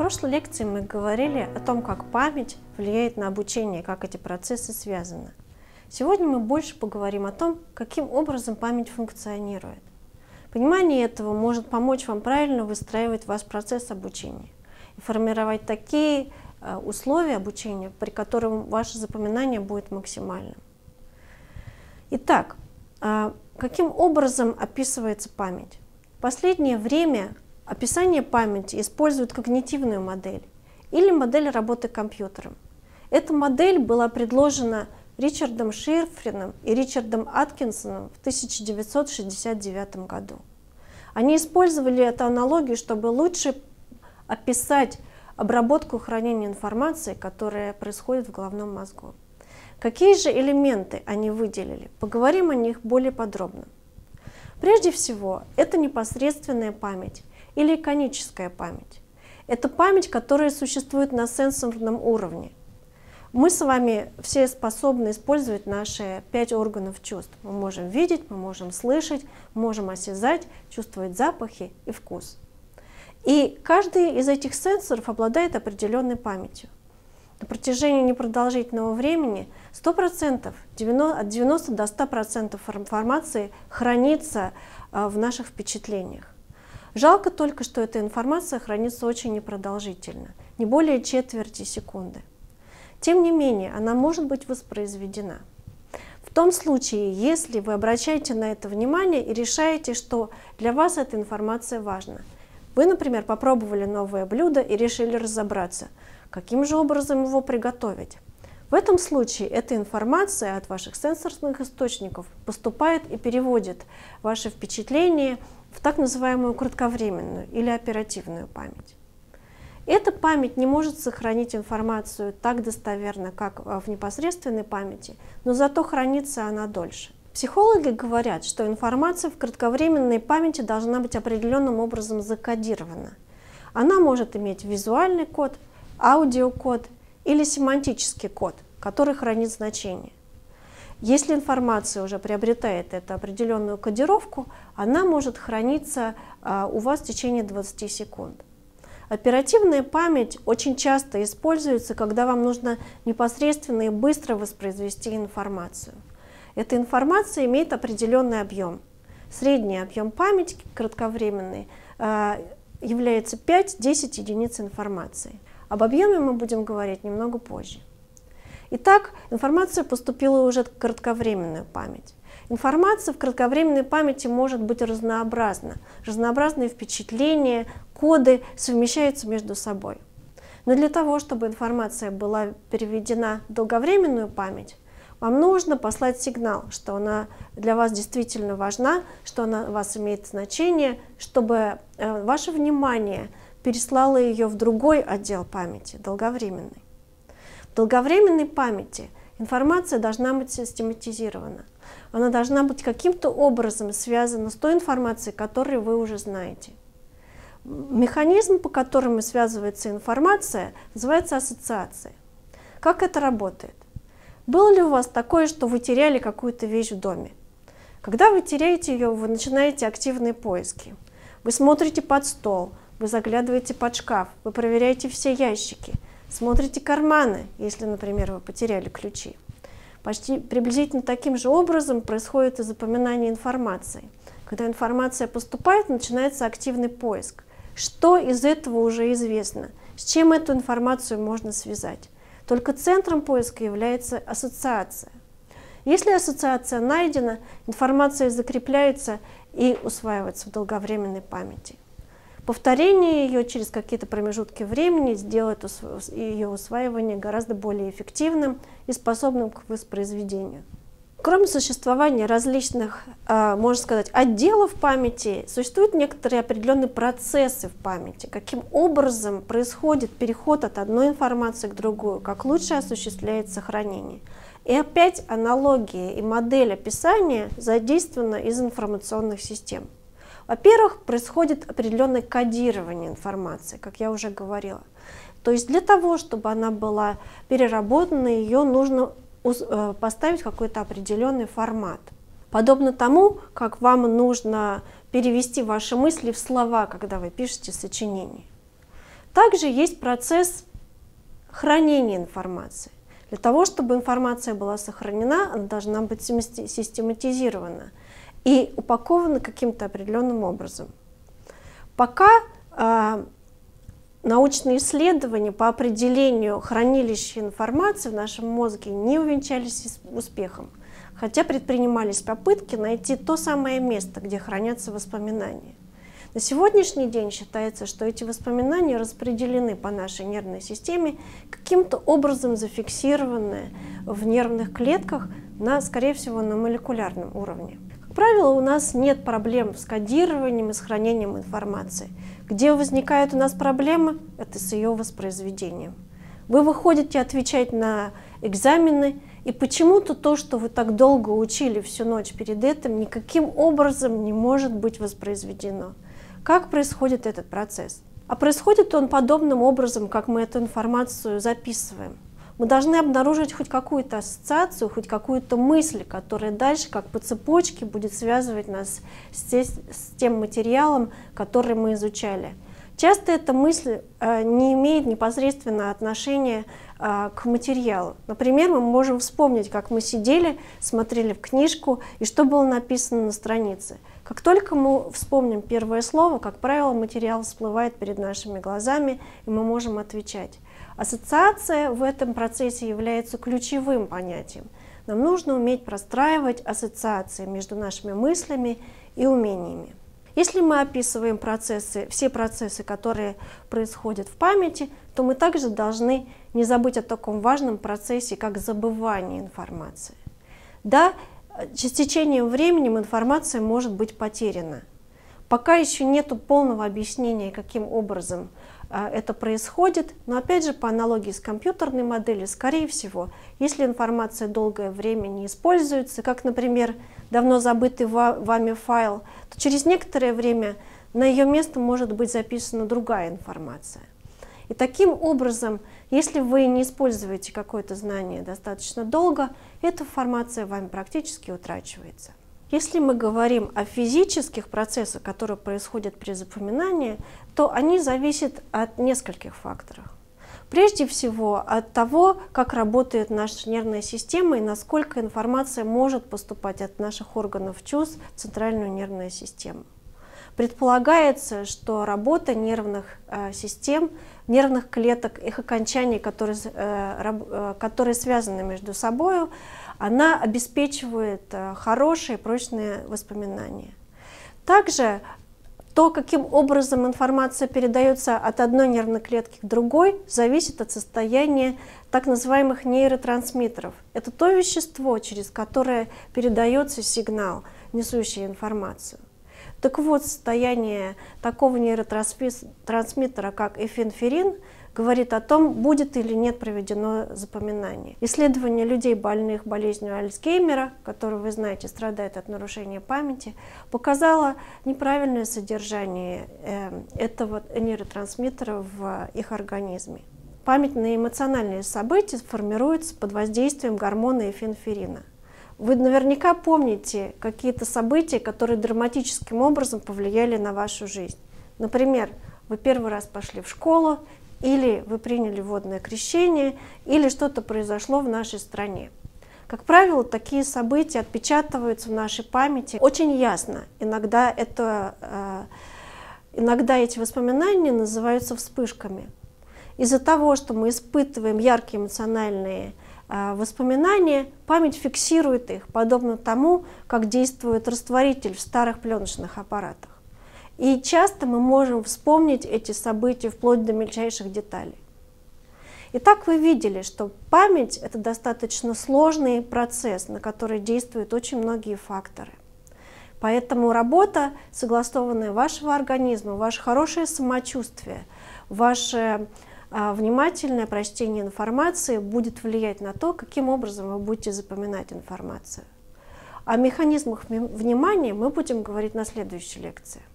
прошлой лекции мы говорили о том, как память влияет на обучение, как эти процессы связаны. Сегодня мы больше поговорим о том, каким образом память функционирует. Понимание этого может помочь вам правильно выстраивать ваш процесс обучения и формировать такие условия обучения, при которых ваше запоминание будет максимальным. Итак, каким образом описывается память? В последнее время описание памяти использует когнитивную модель или модель работы компьютером. Эта модель была предложена Ричардом Шифрином и Ричардом Аткинсоном в 1969 году. Они использовали эту аналогию, чтобы лучше описать обработку и хранение информации, которая происходит в головном мозгу. Какие же элементы они выделили? Поговорим о них более подробно. Прежде всего, это непосредственная память или иконическая память. Это память, которая существует на сенсорном уровне. Мы с вами все способны использовать наши 5 органов чувств. Мы можем видеть, мы можем слышать, мы можем осязать, чувствовать запахи и вкус. И каждый из этих сенсоров обладает определенной памятью. На протяжении непродолжительного времени 100%, от 90 до 100% информации хранится в наших впечатлениях. Жалко только, что эта информация хранится очень непродолжительно, не более четверти секунды. Тем не менее, она может быть воспроизведена. В том случае, если вы обращаете на это внимание и решаете, что для вас эта информация важна. Вы, например, попробовали новое блюдо и решили разобраться, каким же образом его приготовить. В этом случае эта информация от ваших сенсорных источников поступает и переводит ваши впечатления в так называемую кратковременную или оперативную память. Эта память не может сохранить информацию так достоверно, как в непосредственной памяти, но зато хранится она дольше. Психологи говорят, что информация в кратковременной памяти должна быть определенным образом закодирована. Она может иметь визуальный код, аудиокод или семантический код, который хранит значение. Если информация уже приобретает эту определенную кодировку, она может храниться у вас в течение 20 секунд. Оперативная память очень часто используется, когда вам нужно непосредственно и быстро воспроизвести информацию. Эта информация имеет определенный объем. Средний объем памяти кратковременной является 5-10 единиц информации. Об объеме мы будем говорить немного позже. Итак, информация поступила уже в кратковременную память. Информация в кратковременной памяти может быть разнообразна. Разнообразные впечатления, коды совмещаются между собой. Но для того, чтобы информация была переведена в долговременную память, вам нужно послать сигнал, что она для вас действительно важна, что она у вас имеет значение, чтобы ваше внимание переслало ее в другой отдел памяти, долговременный. В долговременной памяти информация должна быть систематизирована. Она должна быть каким-то образом связана с той информацией, которую вы уже знаете. Механизм, по которому связывается информация, называется ассоциация. Как это работает? Было ли у вас такое, что вы теряли какую-то вещь в доме? Когда вы теряете ее, вы начинаете активные поиски. Вы смотрите под стол, вы заглядываете под шкаф, вы проверяете все ящики, смотрите карманы, если, например, вы потеряли ключи. Почти приблизительно таким же образом происходит и запоминание информации. Когда информация поступает, начинается активный поиск. Что из этого уже известно? С чем эту информацию можно связать? Только центром поиска является ассоциация. Если ассоциация найдена, информация закрепляется и усваивается в долговременной памяти. Повторение ее через какие-то промежутки времени сделает ее усваивание гораздо более эффективным и способным к воспроизведению. Кроме существования различных, можно сказать, отделов памяти, существуют некоторые определенные процессы в памяти. Каким образом происходит переход от одной информации к другой, как лучше осуществляется сохранение. И опять аналогия и модель описания задействована из информационных систем. Во-первых, происходит определенное кодирование информации, как я уже говорила. То есть для того, чтобы она была переработана, ее нужно поставить какой-то определенный формат. Подобно тому, как вам нужно перевести ваши мысли в слова, когда вы пишете сочинение. Также есть процесс хранения информации. Для того, чтобы информация была сохранена, она должна быть систематизирована и упакована каким-то определенным образом. Пока научные исследования по определению хранилища информации в нашем мозге не увенчались успехом, хотя предпринимались попытки найти то самое место, где хранятся воспоминания. На сегодняшний день считается, что эти воспоминания распределены по нашей нервной системе, каким-то образом зафиксированы в нервных клетках, скорее всего, на молекулярном уровне. Как правило, у нас нет проблем с кодированием и с хранением информации. Где возникают у нас проблемы? Это с ее воспроизведением. Вы выходите отвечать на экзамены, и почему-то то, что вы так долго учили всю ночь перед этим, никаким образом не может быть воспроизведено. Как происходит этот процесс? А происходит он подобным образом, как мы эту информацию записываем. Мы должны обнаружить хоть какую-то ассоциацию, хоть какую-то мысль, которая дальше, как по цепочке, будет связывать нас с тем материалом, который мы изучали. Часто эта мысль не имеет непосредственного отношения к материалу. Например, мы можем вспомнить, как мы сидели, смотрели в книжку и что было написано на странице. Как только мы вспомним первое слово, как правило, материал всплывает перед нашими глазами, и мы можем отвечать. Ассоциация в этом процессе является ключевым понятием. Нам нужно уметь простраивать ассоциации между нашими мыслями и умениями. Если мы описываем все процессы, которые происходят в памяти, то мы также должны не забыть о таком важном процессе, как забывание информации. Да, с течением времени информация может быть потеряна. Пока еще нет полного объяснения, каким образом это происходит, но опять же, по аналогии с компьютерной моделью, скорее всего, если информация долгое время не используется, как, например, давно забытый вами файл, то через некоторое время на ее место может быть записана другая информация. И таким образом, если вы не используете какое-то знание достаточно долго, эта информация вами практически утрачивается. Если мы говорим о физических процессах, которые происходят при запоминании, то они зависят от нескольких факторов. Прежде всего от того, как работает наша нервная система и насколько информация может поступать от наших органов чувств в центральную нервную систему. Предполагается, что работа нервных систем, нервных клеток, их окончаний, которые связаны между собой, она обеспечивает хорошие, прочные воспоминания. Также то, каким образом информация передается от одной нервной клетки к другой, зависит от состояния так называемых нейротрансмиттеров. Это то вещество, через которое передается сигнал, несущий информацию. Так вот, состояние такого нейротрансмиттера, как эпинефрин, говорит о том, будет или нет проведено запоминание. Исследование людей, больных болезнью Альцгеймера, которые, вы знаете, страдают от нарушения памяти, показало неправильное содержание этого нейротрансмиттера в их организме. Память на эмоциональные события формируется под воздействием гормона эпинефрина. Вы наверняка помните какие-то события, которые драматическим образом повлияли на вашу жизнь. Например, вы первый раз пошли в школу, или вы приняли водное крещение, или что-то произошло в нашей стране. Как правило, такие события отпечатываются в нашей памяти очень ясно. Иногда эти воспоминания называются вспышками. Из-за того, что мы испытываем яркие эмоциональные воспоминания, память фиксирует их, подобно тому, как действует растворитель в старых пленочных аппаратах. И часто мы можем вспомнить эти события вплоть до мельчайших деталей. Итак, вы видели, что память – это достаточно сложный процесс, на который действуют очень многие факторы. Поэтому работа, согласованная вашего организма, ваше хорошее самочувствие, ваше внимательное прочтение информации будет влиять на то, каким образом вы будете запоминать информацию. О механизмах внимания мы будем говорить на следующей лекции.